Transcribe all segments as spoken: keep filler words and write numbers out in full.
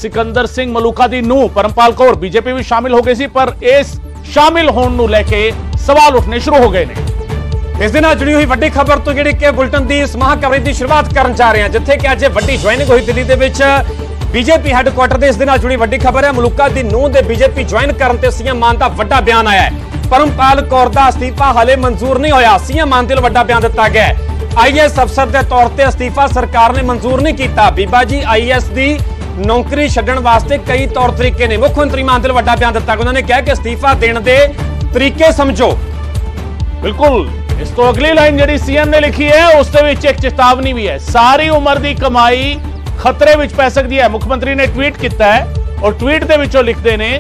सिकंदर सिंह मलूका दी नूह परमपाल कौर बीजेपी भी शामिल हो गई सी, पर इस शामिल होने नूं लैके सवाल उठने शुरू हो गए ने। इस दे नाल जुड़ी हुई वड्डी खबर तो जिहड़ी कि बुलेटिन दी इस माह कवरेज की शुरुआत करन जा रहे हैं, जिथे कि अज वड्डी ज्वाइनिंग हुई दिल्ली दे विच बीजेपी हैडक्वार्टर दे। इस दे नाल जुड़ी वड्डी खबर है, मलूका दी नूह दे बीजेपी ज्वाइन करन ते सीएम मान दा वड्डा बयान आया है। परमपाल कौर दा अस्तीफा हाले मंजूर नहीं होया, सीएम मान दे वड्डा बयान दिता गया है। आईएएस अफसर के तौर पर अस्तीफा सरकार ने मंजूर नहीं किया। बीबा जी आईएएस की नौकरी छड्डण वास्ते कई तौर तरीके ने। मुख्यमंत्री मान दे वड्डा बयान दिता, उन्होंने कहा कि अस्तीफा देने दे तरीके समझो। बिल्कुल, इस तो अगली लाइन जी सीएम ने लिखी है उस एक चेतावनी भी है। सारी उम्र की कमाई खतरे में पै सकती है। मुख्यमंत्री ने ट्वीट किया है और ट्वीट के विचों लिखते ने,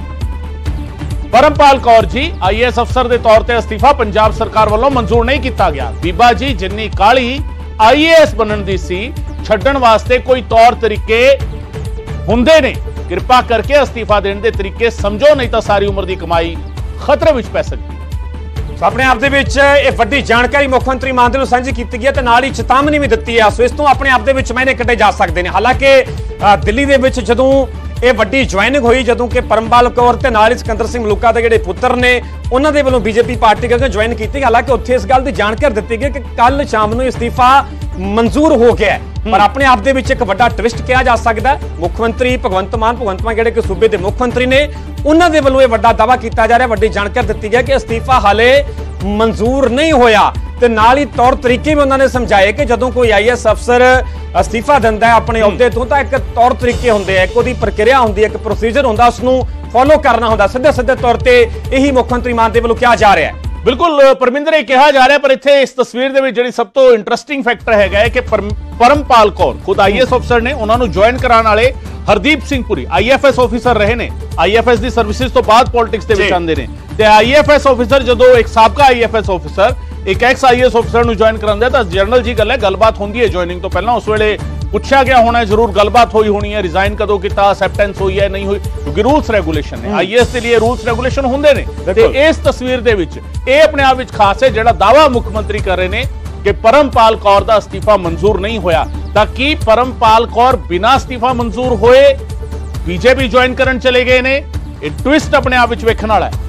परमपाल कौर जी आईएएस अफसर के तौर पर अस्तीफा पंजाब सरकार वालों मंजूर नहीं किया गया। बीबा जी जिन्नी काली आईएएस बनने दी सी, छड्डण वास्ते कोई तौर तरीके हुंदे ने, कृपा करके अस्तीफा देने के तरीके समझो, नहीं तो सारी उम्र की कमाई खतरे में पै सकती है। अपने आप दे विच ये वड्डी जानकारी मुख्यमंत्री मान दे सांझी की गई है ते नाल ही चेतावनी भी दी है। सो इस तो अपने आप दे विच मैंने कटे जा सकते हैं। हालांकि दिल्ली दे विच जदों ये वड्डी ज्वाइनिंग हुई, जदों कि परमपाल कौर ते नाल ही सिकंदर सिंह मलूका दे जिहड़े पुत्र ने उन्हां दे वल्लों बीजेपी पार्टी करके ज्वाइन की। हालांकि उत्थे इस गल की जानकारी दी गई कि कल शाम नूं इस्तीफा मंजूर हो गया है, पर अपने आप दे विच एक वड्डा ट्विस्ट किया जा सकता है। मुख्यमंत्री भगवंत मान भगवंत मान जिहड़े कि सूबे के मुख्यमंत्री ने, उन्हां दे वल्लों ये वड्डा दावा किया जा रहा है, वड्डी जानकारी दी गई कि इस्तीफा हाले मंजूर नहीं होया। ते नाल ही तौर तरीके भी उन्होंने समझाए कि जदों कोई आईएएस अफसर अस्तीफा दिंदा है अपने अहुदे तो, तां एक तौर तरीके हुंदे, एक ओहदी प्रक्रिया हुंदी है, एक प्रोसीजर हुंदा, उसनूं फॉलो करना हुंदा। सीधे सीधे तौर पर यही मुख्यमंत्री मान दे वल्लों कहा जा रहा है। बिल्कुल परमिंदर, ये कहा जा रहा है, पर इत्थे इस तस्वीर दे विच जिहड़ी सब तो इंटरस्टिंग फैक्टर है कि परमपाल कौर खुद आईएएस अफसर ने, उन्होंने ज्वाइन कराने वाले हरदीप सिंह पुरी आईएफएस ऑफिसर रहे ने। आईएफएस की सर्विसेज तो बाद पॉलिटिक्स दे विच आंदे ने। ते आईएफएस ऑफिसर जदों एक साबका आईएफएस ऑफिसर एक एक्स आईएएस ऑफिसर नूं ज्वाइन करांदा तां जनरल जी गल है, गलबात होंदी है ज्वाइनिंग तो पहला। उस वेले पूछा गया होना है, जरूर गलबात हुई होनी है, रिजाइन कदों किया, एक्सेप्टेंस हुई है नहीं हुई, क्योंकि रूल्स रेगुलेशन है आईएएस के लिए, रूल्स रेगुलेशन होंदे ने। ते इस तस्वीर दे विच ये अपने आप विच खास है, जिहड़ा दावा मुख्यमंत्री कर रहे हैं कि परमपाल कौर दा अस्तीफा मंजूर नहीं होया, ताकि परमपाल कौर बिना अस्तीफा मंजूर होए बीजेपी ज्वाइन करन चले गए ने। ये ट्विस्ट अपने आप विच वेखण वाला है।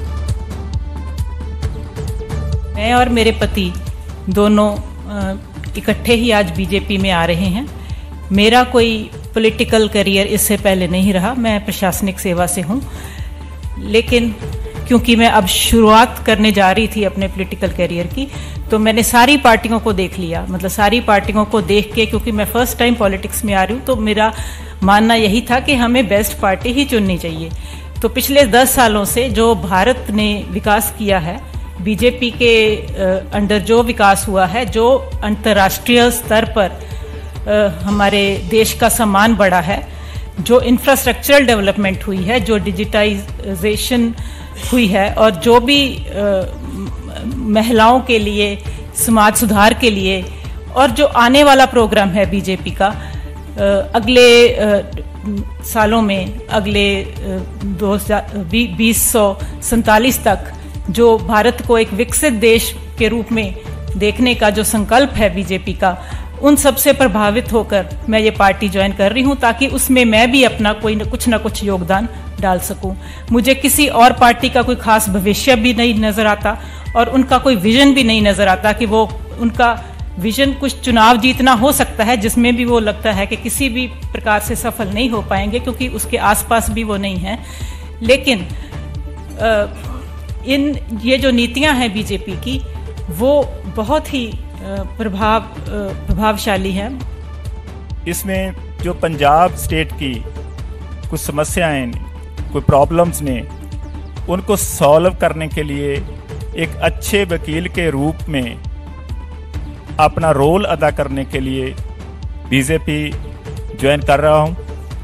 मैं और मेरे पति दोनों इकट्ठे ही आज बीजेपी में आ रहे हैं। मेरा कोई पॉलिटिकल करियर इससे पहले नहीं रहा, मैं प्रशासनिक सेवा से हूं, लेकिन क्योंकि मैं अब शुरुआत करने जा रही थी अपने पॉलिटिकल करियर की, तो मैंने सारी पार्टियों को देख लिया। मतलब सारी पार्टियों को देख के, क्योंकि मैं फर्स्ट टाइम पॉलिटिक्स में आ रही हूँ, तो मेरा मानना यही था कि हमें बेस्ट पार्टी ही चुननी चाहिए। तो पिछले दस सालों से जो भारत ने विकास किया है, बीजेपी के अंडर जो विकास हुआ है, जो अंतर्राष्ट्रीय स्तर पर आ, हमारे देश का सम्मान बढ़ा है, जो इंफ्रास्ट्रक्चरल डेवलपमेंट हुई है, जो डिजिटाइजेशन हुई है, और जो भी आ, महिलाओं के लिए, समाज सुधार के लिए, और जो आने वाला प्रोग्राम है बीजेपी का आ, अगले आ, सालों में, अगले दो हजार बीस सौ सैतालीस तक जो भारत को एक विकसित देश के रूप में देखने का जो संकल्प है बीजेपी का, उन सब से प्रभावित होकर मैं ये पार्टी ज्वाइन कर रही हूँ, ताकि उसमें मैं भी अपना कोई न, कुछ ना कुछ योगदान डाल सकूं। मुझे किसी और पार्टी का कोई खास भविष्य भी नहीं नजर आता, और उनका कोई विजन भी नहीं नजर आता कि वो, उनका विजन कुछ चुनाव जीतना हो सकता है, जिसमें भी वो लगता है कि किसी भी प्रकार से सफल नहीं हो पाएंगे, क्योंकि उसके आसपास भी वो नहीं है। लेकिन आ, इन ये जो नीतियां हैं बीजेपी की, वो बहुत ही प्रभाव प्रभावशाली है। इसमें जो पंजाब स्टेट की कुछ समस्याएं, कोई प्रॉब्लम्स ने, उनको सॉल्व करने के लिए एक अच्छे वकील के रूप में अपना रोल अदा करने के लिए बीजेपी ज्वाइन कर रहा हूं,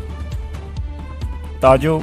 ताजो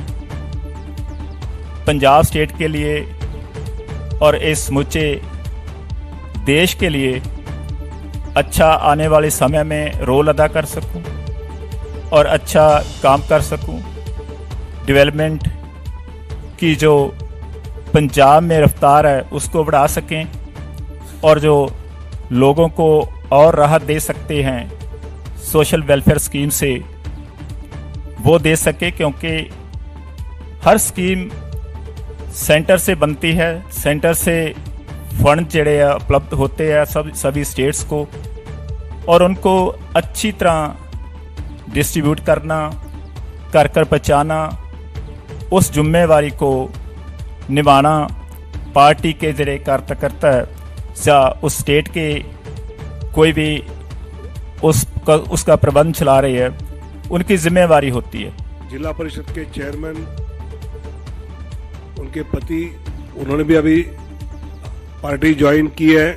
पंजाब स्टेट के लिए और इस समूचे देश के लिए अच्छा आने वाले समय में रोल अदा कर सकूं और अच्छा काम कर सकूं। डेवलपमेंट की जो पंजाब में रफ्तार है उसको बढ़ा सकें, और जो लोगों को और राहत दे सकते हैं सोशल वेलफेयर स्कीम से, वो दे सके, क्योंकि हर स्कीम सेंटर से बनती है, सेंटर से फंड जड़े उपलब्ध होते हैं सब सभी स्टेट्स को, और उनको अच्छी तरह डिस्ट्रीब्यूट करना, कर कर पहुँचाना, उस जिम्मेवारी को निभाना पार्टी के जरिए कार्यकर्ता या उस स्टेट के कोई भी उस उसका प्रबंध चला रही है, उनकी जिम्मेवारी होती है। जिला परिषद के चेयरमैन, उनके पति, उन्होंने भी अभी पार्टी ज्वाइन की है,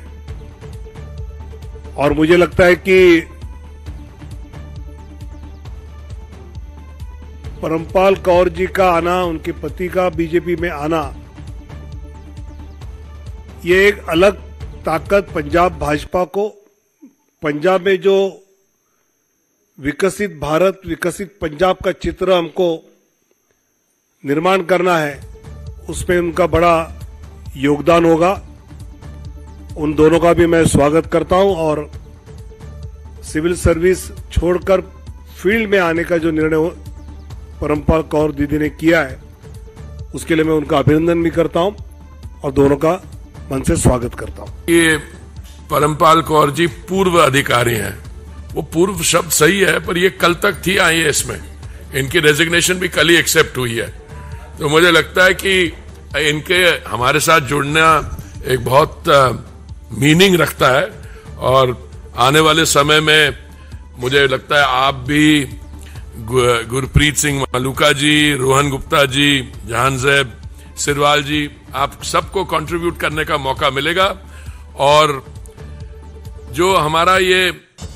और मुझे लगता है कि परमपाल कौर जी का आना, उनके पति का बीजेपी में आना, ये एक अलग ताकत पंजाब भाजपा को, पंजाब में जो विकसित भारत, विकसित पंजाब का चित्र हमको निर्माण करना है, उसमें उनका बड़ा योगदान होगा। उन दोनों का भी मैं स्वागत करता हूं, और सिविल सर्विस छोड़कर फील्ड में आने का जो निर्णय परमपाल कौर दीदी ने किया है, उसके लिए मैं उनका अभिनंदन भी करता हूं और दोनों का मन से स्वागत करता हूं। ये परमपाल कौर जी पूर्व अधिकारी हैं। वो पूर्व शब्द सही है, पर ये कल तक थी आई ए एस में, इनकी रेजिग्नेशन भी कल ही एक्सेप्ट हुई है। तो मुझे लगता है कि इनके हमारे साथ जुड़ना एक बहुत मीनिंग रखता है, और आने वाले समय में मुझे लगता है आप भी, गुरप्रीत सिंह मलूका जी, रोहन गुप्ता जी, जहानजेब सिरवाल जी, आप सबको कंट्रीब्यूट करने का मौका मिलेगा। और जो हमारा ये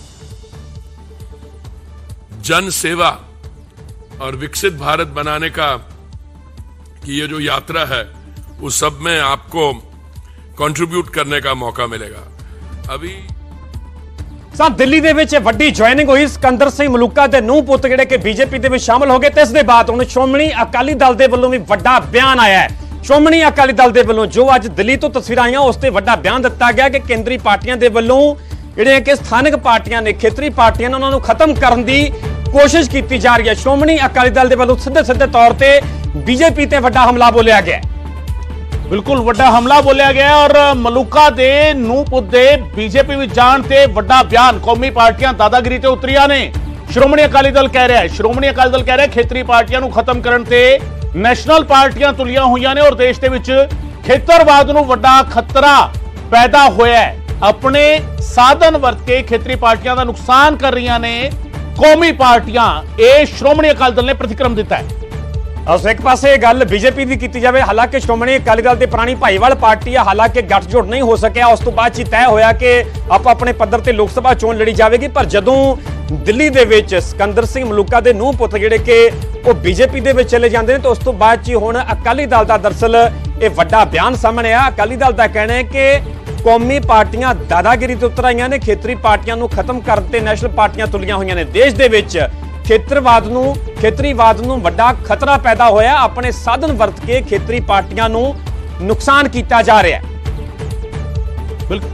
जन सेवा और विकसित भारत बनाने का कि ये जो यात्रा है, उस सब में आपको कंट्रीब्यूट करने का मौका मिलेगा। अभी साहब दिल्ली ਦੇ ਵਿੱਚ ਵੱਡੀ ਜੁਆਇਨਿੰਗ ਹੋਈ ਸਿਕੰਦਰ ਸਿੰਘ ਮਲੂਕਾ ਦੇ ਨੂੰਹ ਪੁੱਤ ਜਿਹੜੇ ਕਿ ਬੀਜੇਪੀ ਦੇ ਵਿੱਚ ਸ਼ਾਮਲ ਹੋ ਗਏ, ਤੇ ਇਸ ਦੇ ਬਾਅਦ ਹੁਣ ਸ਼੍ਰੋਮਣੀ ਅਕਾਲੀ ਦਲ ਦੇ ਵੱਲੋਂ ਵੀ ਵੱਡਾ ਬਿਆਨ ਆਇਆ ਹੈ। ਸ਼੍ਰੋਮਣੀ ਅਕਾਲੀ ਦਲ ਦੇ ਵੱਲੋਂ ਜੋ ਅੱਜ ਦਿੱਲੀ ਤੋਂ ਤਸਵੀਰਾਂ ਆਈਆਂ, ਉਸ ਤੇ ਵੱਡਾ ਬਿਆਨ ਦਿੱਤਾ ਗਿਆ ਕਿ ਕੇਂਦਰੀ ਪਾਰਟੀਆਂ ਦੇ ਵੱਲੋਂ ਜਿਹੜੀਆਂ ਕਿ ਸਥਾਨਕ ਪਾਰਟੀਆਂ ਨੇ, ਖੇਤਰੀ ਪਾਰਟੀਆਂ ਨੇ, ਉਹਨਾਂ ਨੂੰ ਖਤਮ ਕਰਨ ਦੀ ਕੋਸ਼ਿਸ਼ ਕੀਤੀ ਜਾ ਰਹੀ ਹੈ। ਸ਼੍ਰੋਮਣੀ ਅਕਾਲੀ ਦਲ ਦੇ ਵੱਲੋਂ ਸਿੱਧੇ ਸਿੱਧੇ ਤੌਰ ਤੇ ਬੀਜੇਪੀ ਤੇ ਵੱਡਾ ਹਮਲਾ ਬੋਲਿਆ ਗਿਆ। बिल्कुल वड्डा हमला बोलिया गया, और मलूका दे नूह पुत दे बीजेपी विच जाण ते वड्डा बयान। कौमी पार्टियां दादागिरी ते उतरियां ने। श्रोमणी अकाली दल कह रहा है श्रोमणी अकाली दल कह रहा है खेतरी पार्टियां नूं खत्म करन ते नैशनल पार्टियां तुलियां होईयां ने, और देश दे विच खेतरवाद नूं वड्डा खतरा पैदा होया है। अपने साधन वरत के खेतरी पार्टियां दा नुकसान कर रहीआं ने कौमी पार्टियां। इह श्रोमणी अकाली दल ने प्रतिक्रम दिता है। ਉਸ ਇੱਕ ਪਾਸੇ ਗੱਲ ਬੀਜੇਪੀ ਦੀ ਕੀਤੀ ਜਾਵੇ, ਹਾਲਾਂਕਿ ਸ਼੍ਰੋਮਣੀ ਅਕਾਲੀ ਦਲ ਦੀ ਪੁਰਾਣੀ ਭਾਈਵਾਲ ਪਾਰਟੀ ਆ, ਹਾਲਾਂਕਿ ਗੱਠਜੋੜ ਨਹੀਂ ਹੋ ਸਕਿਆ। ਉਸ ਤੋਂ ਬਾਅਦ ਹੀ ਤੈਅ ਹੋਇਆ ਕਿ ਆਪਾਂ ਆਪਣੇ ਪੱਧਰ ਤੇ ਲੋਕ ਸਭਾ ਚੋਣ ਲੜੀ ਜਾਵੇਗੀ। ਪਰ ਜਦੋਂ ਦਿੱਲੀ ਦੇ ਵਿੱਚ ਸਿਕੰਦਰ ਸਿੰਘ ਮਲੂਕਾ ਦੇ ਨੂੰਹ ਪੁੱਤ ਜਿਹੜੇ ਕਿ ਉਹ ਬੀਜੇਪੀ ਦੇ ਵਿੱਚ ਚਲੇ ਜਾਂਦੇ ਨੇ, ਤਾਂ ਉਸ ਤੋਂ ਬਾਅਦ ਹੀ ਹੁਣ ਅਕਾਲੀ ਦਲ ਦਾ ਦਰਅਸਲ ਇਹ ਵੱਡਾ ਬਿਆਨ ਸਾਹਮਣੇ ਆ। ਅਕਾਲੀ ਦਲ ਦਾ ਕਹਿਣਾ ਹੈ ਕਿ ਕੌਮੀ ਪਾਰਟੀਆਂ ਦਾਦਾਗਿਰੀ ਤੇ ਉਤਰ ਆਈਆਂ ਨੇ, ਖੇਤਰੀ ਪਾਰਟੀਆਂ ਨੂੰ ਖਤਮ ਕਰਨ ਤੇ ਨੈਸ਼ਨਲ ਪਾਰਟੀਆਂ ਤੁਲੀਆਂ ਹੋਈਆਂ ਨੇ। ਦੇਸ਼ ਦੇ ਵਿੱਚ ਖੇਤਰਵਾਦ ਨੂੰ ਖੇਤਰੀਵਾਦ ਨੂੰ ਵੱਡਾ ਖਤਰਾ ਪੈਦਾ ਹੋਇਆ। ਆਪਣੇ ਸਾਧਨ ਵਰਤ ਕੇ ਖੇਤਰੀ ਪਾਰਟੀਆਂ ਨੂੰ ਨੁਕਸਾਨ ਕੀਤਾ ਜਾ ਰਿਹਾ ਹੈ। ਬਿਲਕੁਲ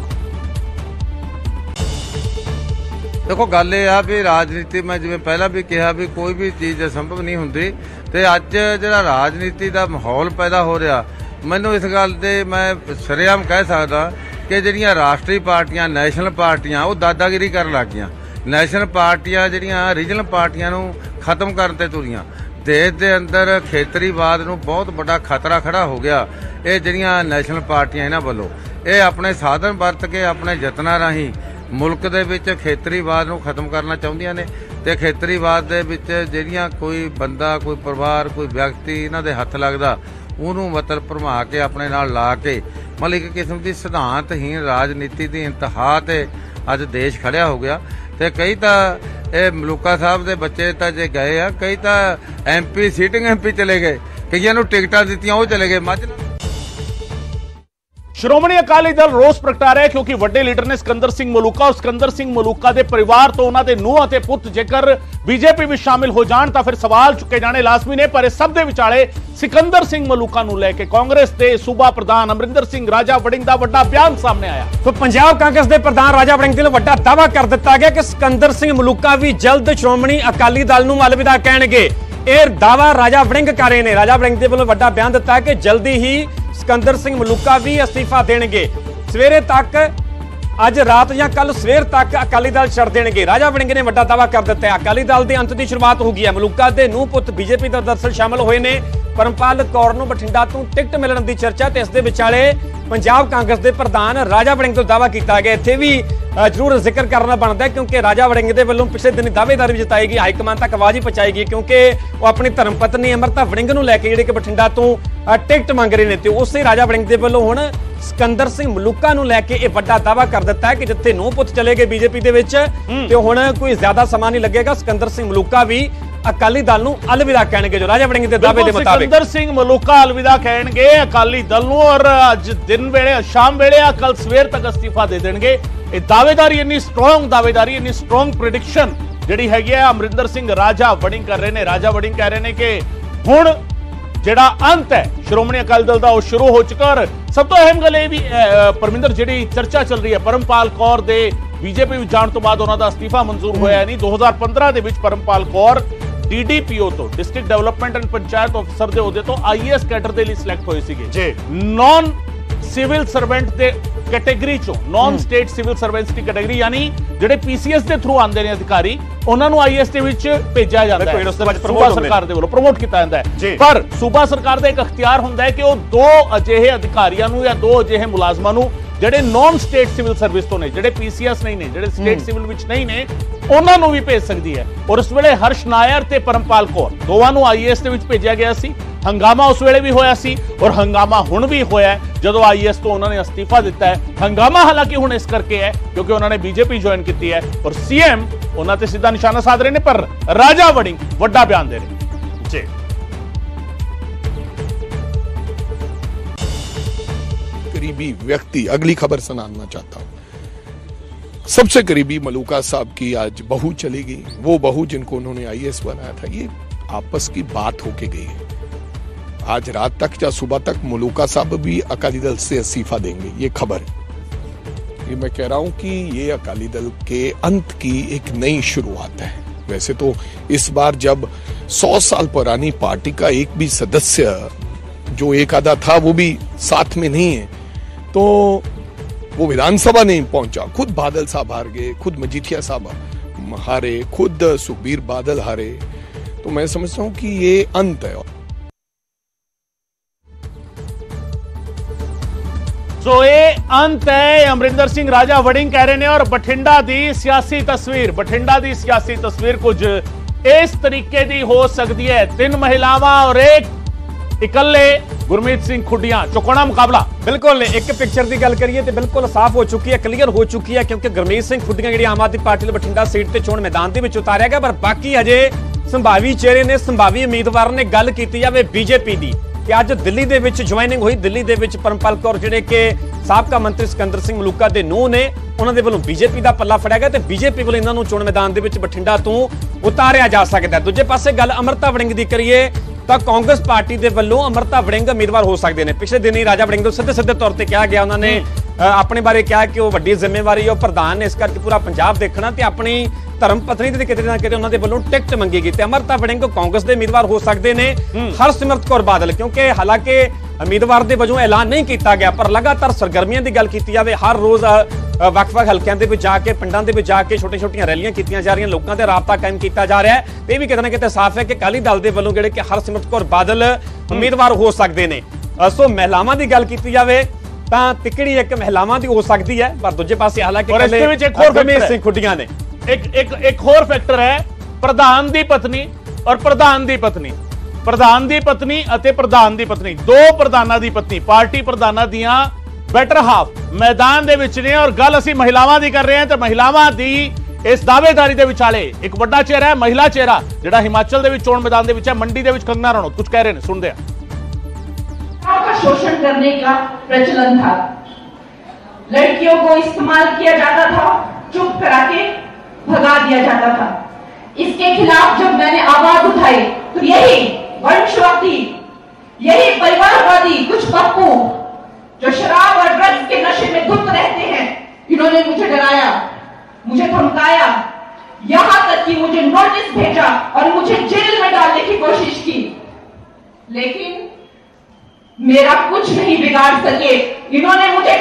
देखो गल ये आ भी राजनीति मैं जिवें पहला भी कहा भी कोई भी चीज़ संभव नहीं हुंदी, ते अज जिहड़ा राजनीति का माहौल पैदा हो रहा, मैनूं इस गल ते मैं सरेआम कह सकदा कि जिहड़ियां राष्ट्रीय पार्टियां, नैशनल पार्टियां वो दादागिरी कर लग गईयां। नैशनल पार्टियां जिहड़ियां रीजनल पार्टियां नूं खत्म करन ते तुरीआं। देश के अंदर खेतरीवाद नूं बहुत बड़ा खतरा खड़ा हो गया। ये जिहड़ियां नैशनल पार्टियां इन्हां वल्लों ये अपने साधन वरत के अपने यत्नां राहीं मुल्क दे विच खेतरीवाद नूं खत्म करना चाहुंदियां ने, ते खेतरीवाद दे विच जिहड़ियां कोई बंदा, कोई परिवार, कोई व्यक्ति इन्हां दे हत्थ लगदा, उहनूं मतलब भरमा के अपने नाल ला के मतलब एक किस्म की सिद्धांतहीन राजनीति की इंतहा ते अज देश खड़िया हो गया। ते कई तां ਇਹ ਮਲੂਕਾ ਸਾਹਿਬ ਦੇ ਬੱਚੇ ਤਾਂ ਜੇ ਗਏ ਆ, ਕਈ ਤਾਂ ਐਮਪੀ ਸੀਟਿੰਗ ਐਮਪੀ ਚਲੇ ਗਏ, ਕਈਆਂ ਨੂੰ ਟਿਕਟਾਂ ਦਿੱਤੀਆਂ ਉਹ ਚਲੇ ਗਏ। ਮੱਝ ਸ਼੍ਰੋਮਣੀ ਅਕਾਲੀ ਦਲ ਰੋਸ ਪ੍ਰਗਟਾ ਰਿਹਾ ਕਿਉਂਕਿ ਵੱਡੇ ਲੀਡਰ ਨੇ ਸਿਕੰਦਰ ਸਿੰਘ ਮਲੂਕਾ ਔਰ ਸਿਕੰਦਰ ਸਿੰਘ ਮਲੂਕਾ ਦੇ ਪਰਿਵਾਰ ਤੋਂ ਉਹਨਾਂ ਦੇ ਨੂੰਹ ਅਤੇ ਪੁੱਤ ਜੇਕਰ ਬੀਜੇਪੀ ਵਿੱਚ ਸ਼ਾਮਿਲ ਹੋ ਜਾਣ ਤਾਂ ਫਿਰ ਸਵਾਲ ਚੁੱਕੇ ਜਾਣੇ ਲਾਜ਼ਮੀ ਨੇ। ਪਰ ਇਸ ਸਭ ਦੇ ਵਿਚਾਲੇ ਸਿਕੰਦਰ ਸਿੰਘ ਮਲੂਕਾ ਨੂੰ ਲੈ ਕੇ ਕਾਂਗਰਸ ਦੇ ਸੂਬਾ ਪ੍ਰਧਾਨ ਅਮਰਿੰਦਰ ਸਿੰਘ ਰਾਜਾ ਵੜਿੰਗ ਦਾ ਵੱਡਾ ਬਿਆਨ ਸਾਹਮਣੇ ਆਇਆ। तो पंजाब कांग्रेस के प्रधान राजा वड़िंग ने ਵੱਡਾ दावा कर दिता गया कि सिकंदर सिंह मलूका भी जल्द श्रोमणी अकाली दल ਨੂੰ अलविदा ਕਹਿਣਗੇ। ਇਹ दावा राजा वड़िंग कर रहे हैं। राजा वड़िंग ਦੇ ਵੱਲੋਂ ਵੱਡਾ ਬਿਆਨ ਦਿੱਤਾ ਕਿ ਜਲਦੀ ਹੀ सिकंदर सिंह मलूका भी अस्तीफा देंगे। सवेरे तक अज रात या कल सवेर तक अकाली दल छड़ देंगे। राजा वड़िंग ने बड़ा दावा कर दिता है अकाली दल के अंत की शुरुआत हो गई है। मलूका के नूह पुत बीजेपी का दरअसल शामिल हुए ने। परमपाल कौर नूं बठिंडा तो टिकट मिलने की चर्चा ते इस दे विचाले पंजाब कांग्रेस के प्रधान राजा वड़िंग तो दावा किया गया। इत्थे भी जरूर जिक्र करना बनता है क्योंकि राजा वड़िंग के वल्लों पिछले दिन दावेदारी भी जताई गई, हाईकमान तक आवाज ही पहुंचाई गई क्योंकि वो अपनी धर्मपत्नी अमृता वड़िंग नूं लैके जिहड़े कि बठिंडा तो टिकट मंग रहे हैं। तो उसे राजा वड़िंग के वल्लों हुण सिकंदर सिंह मलूका नूं लैके ये बड़ा दावा कर दिता है कि जिथे नूह पुत चले गए बीजेपी दे विच ते हुण कोई ज्यादा समा नहीं लगेगा। सिकंदर सिंह मलूका भी अकाली दल नूं अलविदा कहणगे। जो राजा वड़िंग दे दावे दे मुताबिक सिकंदर सिंह मलूका अलविदा कहणगे अकाली दल नूं और अज दिन वेले शाम वेले कल सवेर तक अस्तीफा दे देणगे। ये दावेदारी इन्नी स्ट्रॉन्ग दावेदारी इन्नी स्ट्रॉन्ग प्रेडिक्शन जिहड़ी हैगी है अमरिंदर सिंह राजा वड़िंग कर रहे ने। राजा वड़िंग कह रहे ने कि हुण जिहड़ा अंत है श्रोमणी अकाली दल दा वो शुरू हो चुका। और सब तो अहम गल ये भी परमिंदर जिहड़ी चर्चा चल रही है परमपाल कौर दे बीजेपी विच जाण तो बाद उन्हां दा अस्तीफा मंजूर होया नहीं। दो हज़ार पंद्रह दे विच Parampal Kaur D D P O तो district development and panchayat officer दे ओहदे तो आई ए एस कैडर दे लई सिलेक्ट होए सीगे जी। नॉन सिविल सर्वेंट दे कैटेगरी चो नॉन स्टेट सिविल सर्वेंट्स की कैटेगरी यानी जिहड़े पी सी एस दे थ्रू आंदे ने अधिकारी उन्हां नूं आई ए एस दे विच भेजा जांदा है। सूबा सरकार दे वल्लों प्रमोट कीता जांदा है। पर सूबा सरकार दा इक अख्तियार हुंदा है कि वो दो अजिहे अधिकारियां नूं या दो अजिहे मुलाजमां नूं ਜਿਹੜੇ नॉन स्टेट सिविल सर्विस तो ने ਜਿਹੜੇ पी सी एस नहीं ने ਜਿਹੜੇ स्टेट सिविल विच नहीं ने ਉਹਨਾਂ ਨੂੰ ਵੀ ਭੇਜ ਸਕਦੀ ਹੈ। और उस ਵੇਲੇ हर्ष नायर ਤੇ परमपाल कौर ਦੋਵਾਂ ਨੂੰ आई ए एस ਦੇ ਵਿੱਚ ਭੇਜਿਆ ਗਿਆ ਸੀ। हंगामा उस ਵੇਲੇ ਵੀ ਹੋਇਆ ਸੀ और हंगामा ਹੁਣ ਵੀ ਹੋਇਆ ਜਦੋਂ आई ए एस ਤੋਂ ਉਹਨਾਂ ਨੇ ਅਸਤੀਫਾ ਦਿੱਤਾ ਹੈ। हंगामा ਹਾਲਾਂਕਿ ਹੁਣ ਇਸ ਕਰਕੇ ਹੈ ਕਿਉਂਕਿ ਉਹਨਾਂ ਨੇ बीजेपी ज्वाइन ਕੀਤੀ ਹੈ और सी एम ਉਹਨਾਂ ਤੇ ਸਿੱਧਾ ਨਿਸ਼ਾਨਾ ਸਾਧ ਰਹੇ ਨੇ। ਪਰ ਰਾਜਾ ਵੜਿੰਗ ਵੱਡਾ ਬਿਆਨ ਦੇ ਰਹੇ ਜੀ। करीबी व्यक्ति अगली खबर सुनाना चाहता हूं। सबसे करीबी मलूका साहब की आज बहू चली गई, वो बहू जिनको उन्होंने आई ए एस बनाया था। ये आपस की बात होके गई है। आज रात तक या सुबह तक मलूका साहब भी अकाली दल से इस्तीफा देंगे, ये खबर। ये मैं कह रहा हूं कि ये अकाली दल के अंत की एक नई शुरुआत है। वैसे तो इस बार जब सौ साल पुरानी पार्टी का एक भी सदस्य जो एक आधा था वो भी साथ में नहीं है तो वो विधानसभा नहीं पहुंचा। खुद बादल साहब हार गए, खुद मजीठिया साहब हारे, खुद सुखबीर बादल हारे। तो मैं समझता हूं कि ये अंत है। सो ये अंत है अमरिंदर सिंह राजा वड़िंग कह रहे हैं। और बठिंडा दी सियासी तस्वीर बठिंडा दी सियासी तस्वीर कुछ इस तरीके दी हो सकती है। तीन महिलावां और एक इकल्ले गुरमीत सिंह खुडियां चौकोना मुकाबला। बिल्कुल एक पिक्चर की गल करिए तो बिल्कुल साफ हो चुकी है, क्लीयर हो चुकी है क्योंकि गुरमीत सिंह खुडियां जिहड़ी आम आदमी पार्टी ने बठिंडा सीट ते चोण मैदान दे विच उतारिया गया। पर बाकी अजे संभावी चेहरे ने संभावी उम्मीदवार ने गल कीती जावे बीजेपी दी कि अज दिल्ली दे विच ज्वाइनिंग हुई। दिल्ली दे विच परमपाल कौर जिहड़े कि साबका मंत्री सिकंदर सिंह मलूका दे नूह ने उन्हां दे वल्लों बीजेपी दा पल्ला फड़िया गया ते बीजेपी वल्लों इन्हां नूं चोण मैदान दे विच बठिंडा तो उतारिया जा सकदा है। दूजे पासे गल अमृता वड़िंग दी करिए तो कांग्रेस पार्टी के वल्लों अमृता वड़िंग उम्मीदवार हो सकते हैं। पिछले दिन ही राजा वड़िंग सीधे सीधे तौर पर कहा गया, उन्होंने अपने बारे कहा कि वो वड्डी जिम्मेवारी है प्रधान ने इस करके पूरा पंजाब देखना ते अपनी धर्म पत्नी की किते ना किते उन्होंने वल्लों टिकट मंगी गई। अमृता वड़िंग कांग्रेस के उम्मीदवार हो सकते हैं हरसिमरत कौर बादल क्योंकि हालांकि उम्मीदवार के वजों ऐलान नहीं किया गया पर लगातार सरगर्मियों की गल की जाए। हर रोज ਵੱਖ-ਵੱਖ ਹਲਕਿਆਂ ਦੇ ਵਿੱਚ ਜਾ ਕੇ ਪਿੰਡਾਂ ਦੇ ਵਿੱਚ ਜਾ ਕੇ ਛੋਟੀਆਂ-ਛੋਟੀਆਂ ਰੈਲੀਆਂ ਕੀਤੀਆਂ ਜਾ ਰਹੀਆਂ, ਲੋਕਾਂ ਦੇ ਰਾਬਤਾ ਕਾਇਮ ਕੀਤਾ ਜਾ ਰਿਹਾ ਹੈ। ਇਹ ਵੀ ਕਿਤੇ ਨਾ ਕਿਤੇ ਸਾਫ਼ ਹੈ ਕਿ ਅਕਾਲੀ ਦਲ ਦੇ ਵੱਲੋਂ ਜਿਹੜੇ ਕਿ ਹਰਸਿਮਰਤ ਕੌਰ ਬਾਦਲ ਉਮੀਦਵਾਰ ਹੋ ਸਕਦੇ ਨੇ। ਸੋ ਮਹਿਲਾਵਾਂ ਦੀ ਗੱਲ ਕੀਤੀ ਜਾਵੇ ਤਾਂ ਤਿੱਕੜੀ ਇੱਕ ਮਹਿਲਾਵਾਂ ਦੀ ਹੋ ਸਕਦੀ ਹੈ ਪਰ ਦੂਜੇ ਪਾਸੇ ਹਾਲਾਂਕਿ ਇਸ ਦੇ ਵਿੱਚ ਇੱਕ ਹੋਰ ਗੁਰਮੀਤ ਸਿੰਘ ਖੁੱਡੀਆਂ ਨੇ ਇੱਕ ਇੱਕ ਇੱਕ ਹੋਰ ਫੈਕਟਰ ਹੈ ਪ੍ਰਧਾਨ ਦੀ ਪਤਨੀ ਔਰ ਪ੍ਰਧਾਨ ਦੀ ਪਤਨੀ। ਪ੍ਰਧਾਨ ਦੀ ਪਤਨੀ ਅਤੇ ਪ੍ਰਧਾਨ ਦੀ ਪਤਨੀ ਦੋ ਪ੍ਰਧਾਨਾਂ ਦੀ ਪਤਨੀ ਪਾਰਟੀ ਪ੍ਰਧਾਨਾਂ ਦੀਆਂ बैटर हाफ मैदान दे विच ने। और गल असीं महिलावां दी कर रहे हैं तो महिलावां दी इस दावेदारी दे विचाले एक बड़ा चेहरा है महिला चेहरा जिहड़ा हिमाचल दे विच चोण मैदान दे विच है। मंडी दे विच कंगना रनौत कुछ कह रहे हैं, सुनते हैं। का शोषण करने का प्रचलन था लड़कियों को इस्तेमाल किया जाता था, चुप करा के भगा दिया जाता था। इसके खिलाफ जब मैंने आवाज उठाई तो यही वंशवादी, यही परिवारवादी कुछ पप्पू जो शराब और ड्रग्स के नशे में धुत रहते हैं, इन्होंने मुझे डराया, मुझे धमकाया, यहां तक कि मुझे नोटिस भेजा और मुझे जेल में डालने की कोशिश की, लेकिन मेरा कुछ नहीं बिगाड़ सके। इन्होंने मुझे